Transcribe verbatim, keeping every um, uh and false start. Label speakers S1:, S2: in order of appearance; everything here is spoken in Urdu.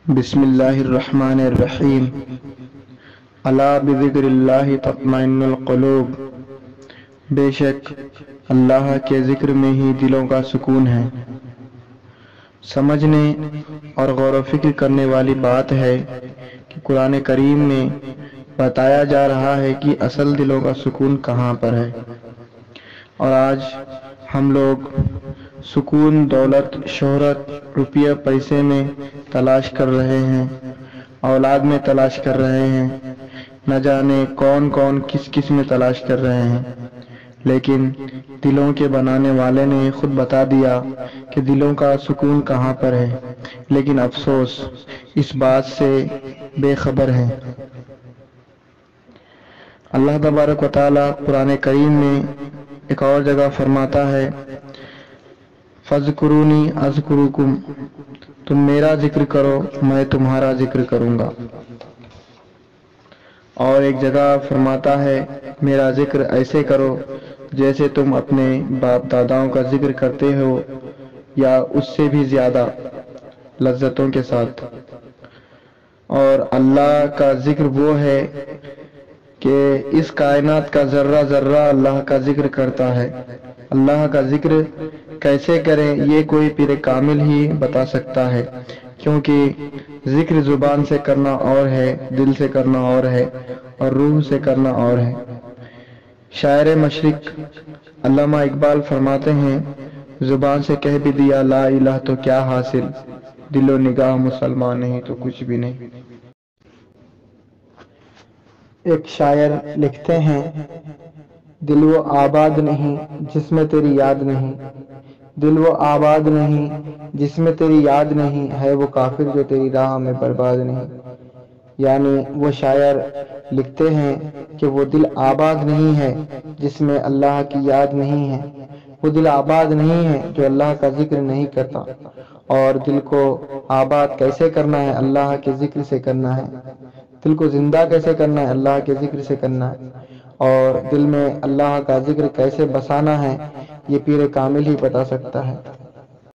S1: بسم اللہ الرحمن الرحیم الا بذکر اللہ تطمئن القلوب، بے شک اللہ کے ذکر میں ہی دلوں کا سکون ہے۔ سمجھنے اور غور و فکر کرنے والی بات ہے کہ قرآن کریم میں بتایا جا رہا ہے کہ اصل دلوں کا سکون کہاں پر ہے، اور آج ہم لوگ سکون دولت، شہرت، روپیہ پیسے میں تلاش کر رہے ہیں، اولاد میں تلاش کر رہے ہیں، نہ جانے کون کون کس کس میں تلاش کر رہے ہیں، لیکن دلوں کے بنانے والے نے خود بتا دیا کہ دلوں کا سکون کہاں پر ہے، لیکن افسوس اس بات سے بے خبر ہیں۔ اللہ تبارک و تعالی قرآن کریم میں ایک اور جگہ فرماتا ہے فَاذْكُرُونِي أَذْكُرُكُمْ، تم میرا ذکر کرو میں تمہارا ذکر کروں گا۔ اور ایک جگہ فرماتا ہے میرا ذکر ایسے کرو جیسے تم اپنے باپ داداؤں کا ذکر کرتے ہو، یا اس سے بھی زیادہ لذتوں کے ساتھ۔ اور اللہ کا ذکر وہ ہے کہ اس کائنات کا ذرہ ذرہ اللہ کا ذکر کرتا ہے۔ اللہ کا ذکر کیسے کریں یہ کوئی پیر کامل ہی بتا سکتا ہے، کیونکہ ذکر زبان سے کرنا اور ہے، دل سے کرنا اور ہے، اور روح سے کرنا اور ہے۔ شاعر مشرق علامہ اقبال فرماتے ہیں زبان سے کہہ بھی دیا لا الہ تو کیا حاصل، دل و نگاہ مسلمان نہیں تو کچھ بھی نہیں۔ ایک شاعر لکھتے ہیں دل وہ آباد نہیں جس میں تیری یاد نہیں، دل وہ آباد نہیں جس میں تیری یاد نہیں، ہے وہ کافر جو تیری راہ میں برباد نہیں۔ یعنی وہ شاعر لکھتے ہیں کہ وہ دل آباد نہیں ہے جس میں اللہ کی یاد نہیں ہے، وہ دل آباد نہیں ہے جو اللہ کا ذکر نہیں کرتا۔ اور دل کو آباد کیسے کرنا ہے؟ اللہ کے ذکر سے کرنا ہے۔ دل کو زندہ کیسے کرنا ہے؟ اللہ کے ذکر سے کرنا ہے۔ اور دل میں اللہ کا ذکر کیسے بسانا ہے یہ پیر کامل ہی بتا سکتا ہے۔